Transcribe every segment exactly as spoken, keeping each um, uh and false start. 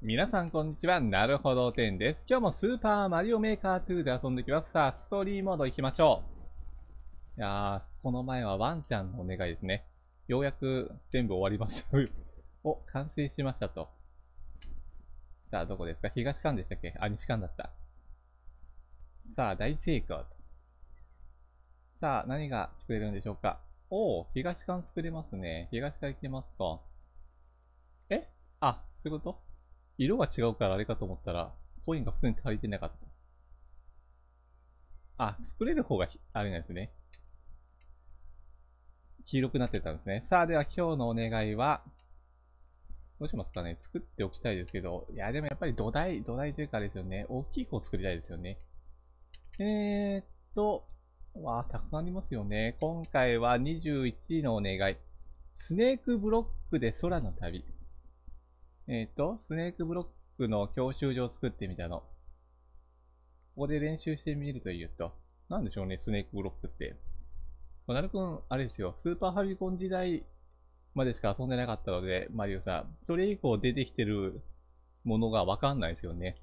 皆さんこんにちは。なるほどてんです。今日もスーパーマリオメーカーツーで遊んでいきます。さあ、ストーリーモード行きましょう。いやー、この前はワンちゃんのお願いですね。ようやく全部終わりました。お、完成しましたと。さあ、どこですか？東館でしたっけ？あ、西館だった。さあ、大成功と。さあ、何が作れるんでしょうか？おー、東館作れますね。東館行けますか？え？あ、そういうこと？色が違うからあれかと思ったら、コインが普通に足りてなかった。あ、作れる方があれなんですね。黄色くなってたんですね。さあ、では今日のお願いは、どうしますかね？作っておきたいですけど、いや、でもやっぱり土台、土台というかあれですよね。大きい方作りたいですよね。えーっと、わあ、たくさんありますよね。今回はにじゅういちのお願い。スネークブロックで空の旅。えーっと、スネークブロックの教習所を作ってみたの。ここで練習してみるというと、なんでしょうね、スネークブロックって。なるくん、あれですよ、スーパーファミコン時代までしか遊んでなかったので、マリオさん、それ以降出てきてるものがわかんないですよね。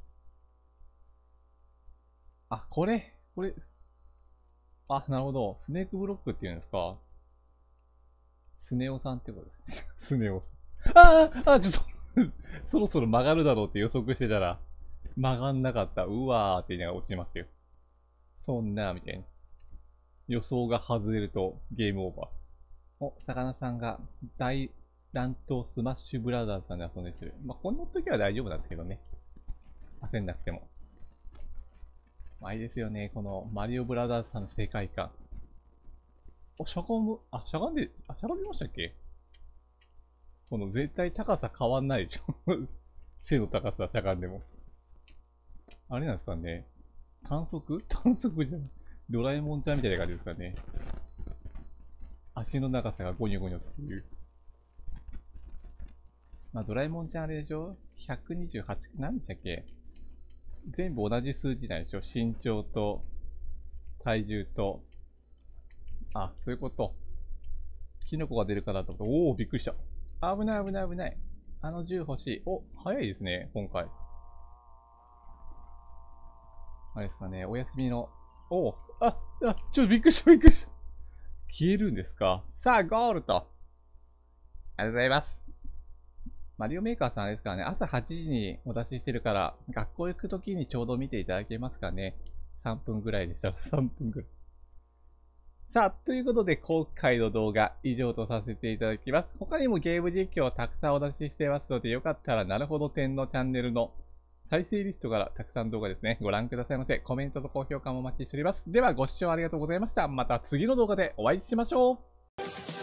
あ、これ、これ、あ、なるほど。スネークブロックって言うんですか？スネ夫さんってことですね。スネ夫。ああ、あ、ちょっとそろそろ曲がるだろうって予測してたら、曲がんなかった。うわーって言いながら落ちましたよ。そんな、みたいな。予想が外れるとゲームオーバー。お、魚さんが大乱闘スマッシュブラザーズさんで遊んでる。まあ、こんな時は大丈夫なんですけどね。焦んなくても。まあ、いいですよね。このマリオブラザーズさんの世界観。お、しゃがむ、あ、しゃがんで、あ、しゃがみましたっけ？この絶対高さ変わんないでしょ。背の高さしゃがんでも。あれなんですかね。短足短足じゃない。ドラえもんちゃんみたいな感じですかね。足の長さがゴニョゴニョっていう。まあ、ドラえもんちゃんあれでしょ？ ひゃくにじゅうはち、何でしたっけ？全部同じ数字なんでしょ？身長と、体重と。あ、そういうこと。キノコが出るかなと思って、おお、びっくりした。危ない危ない危ない。あの銃欲しい。お、早いですね、今回。あれですかね、お休みの。おお、あ、あ、ちょっとびっくりしたびっくりした。消えるんですか？さあ、ゴールと。ありがとうございます。マリオメーカーさんですからね、朝はちじにお出ししてるから、学校行くときにちょうど見ていただけますかね。さんぷんぐらいでしたらさんぷんぐらい。さあ、ということで今回の動画以上とさせていただきます。他にもゲーム実況をたくさんお出ししてますので、よかったらなるほど点のチャンネルの再生リストからたくさん動画ですね、ご覧くださいませ。コメントと高評価もお待ちしております。ではご視聴ありがとうございました。また次の動画でお会いしましょう。